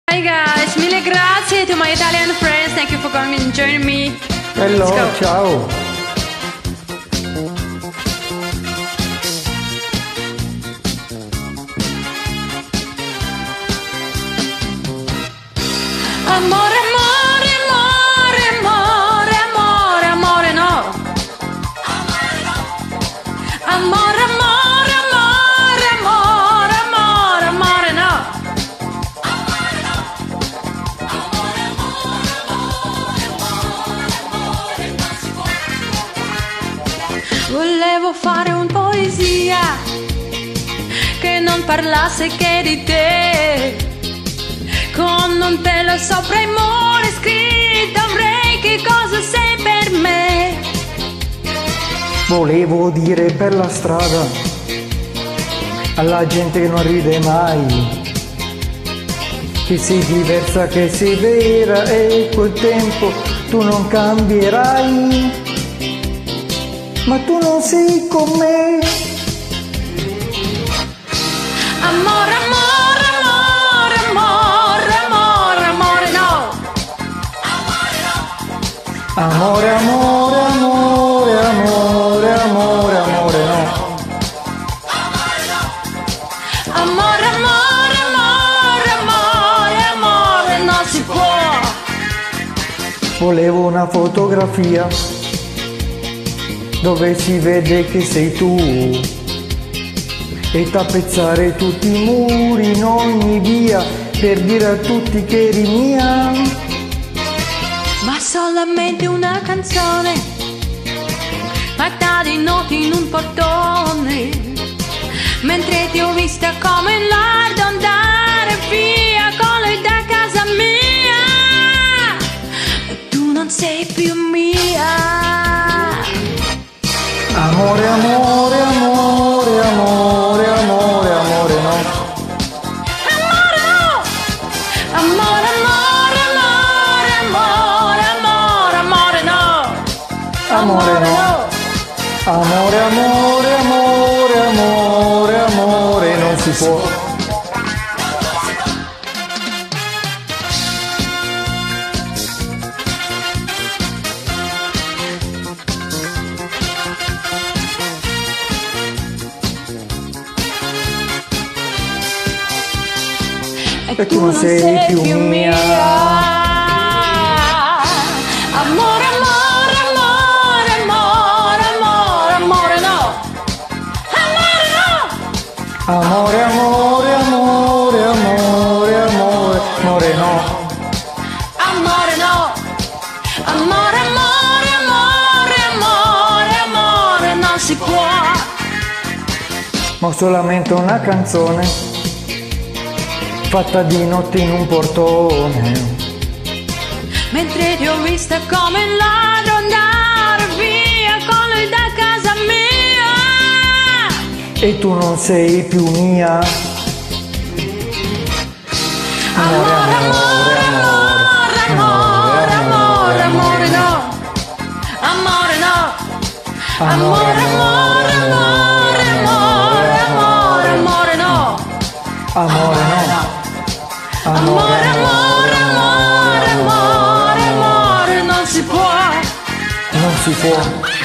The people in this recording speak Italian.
Hi guys, mille grazie to my Italian friends. Thank you for coming and joining me. Hello, ciao. Amore, amore, amore, amore, amore, amore, no. Amore, amore, amore, amore, amore, amore, no. Volevo fare un poesia che non parlasse che di te, con un telo sopra i muri scritto avrei che cosa sei per me. Volevo dire per la strada alla gente che non ride mai che sei diversa, che sei vera e col tempo tu non cambierai. Ma tu non sei con me. Amore, amore, amore, amore, amore, amore, no. Amore, amore, amore, amore, amore, amore, no. Amore, amore, amore, amore, amore, non si può. Volevo una fotografia dove si vede che sei tu e tappezzare tutti i muri in ogni via per dire a tutti che eri mia. Ma solamente una canzone fatta di notti in un portone, mentre ti ho vista come un lardo andare via con lui da casa mia e tu non sei più mia. Amore, amore, amore, amore, amore, amore, no. Amore no! Amore, amore, amore, amore, amore, amore no! Amore, no. Amore, amore, amore, amore, amore, non si può. E tu non sei più mia. Amore, amore, amore, amore, amore, amore no. Amore no. Amore, amore, amore, amore, amore, amore, no. Amore no. Amore, amore, amore, amore, amore, non si può. Ma solamente una canzone fatta di notte in un portone, mentre ti ho vista come un ladro andare via con lui da casa mia e tu non sei più mia. Amore, amore, amore, amore, amore, amore no. Amore no. Amore, amore, amore, amore, amore, amore no. Amore, no. Amore, amore, amore, amore, amore, non si può. Non si può.